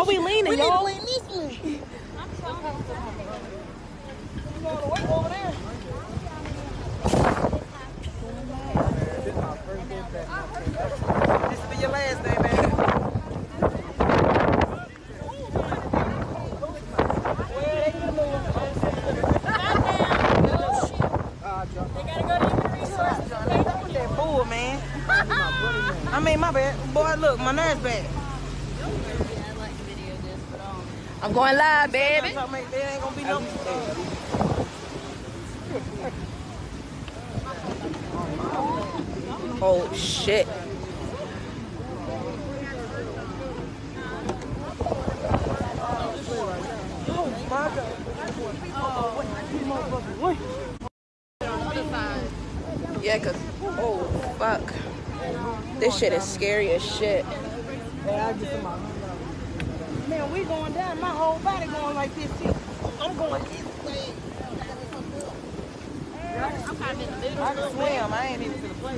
Oh, we leaning, y'all. We need to lean this way. You all the way over there. This will be your last day, man. I mean, my bad. Boy, look, my nerves bad. I'm going live, baby. There ain't gonna be no Oh, shit. Oh, my God. Yeah, cause, oh, fuck. This shit is scary as shit. Man, we going down. My whole body going like this, too. I'm going this way. I'm kind of in the middle. I can swim. I ain't even to the place.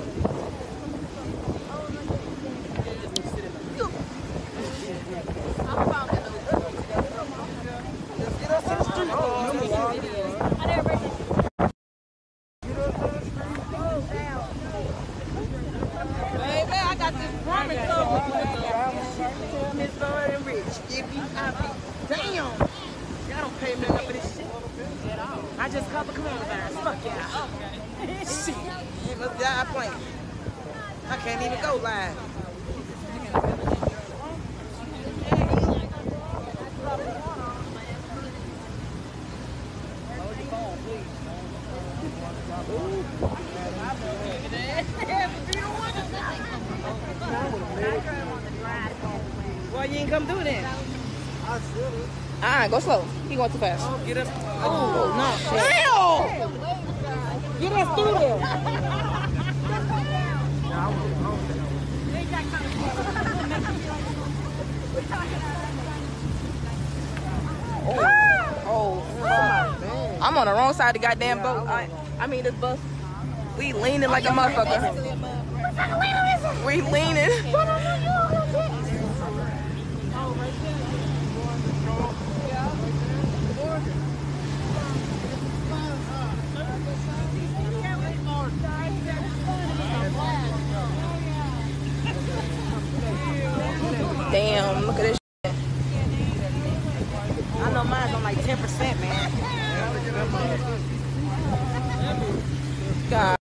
Let's get us to the street. Baby, I got this promise over Miss Lord and Rich. Give me happy. Damn. Y'all don't pay me enough for this shit. I just caught the coronavirus. Fuck y'all. Shit. Y'all playing. I can't even go live. Why you ain't come through then? Go slow. He going too fast. Oh, get us. Oh, no. Damn! Get us through there. Oh, fuck. I'm on the wrong side of the goddamn boat. I mean, this bus. We leaning like a motherfucker. We leaning. Damn, look at this shit. I know mine's on like 10%, man. God.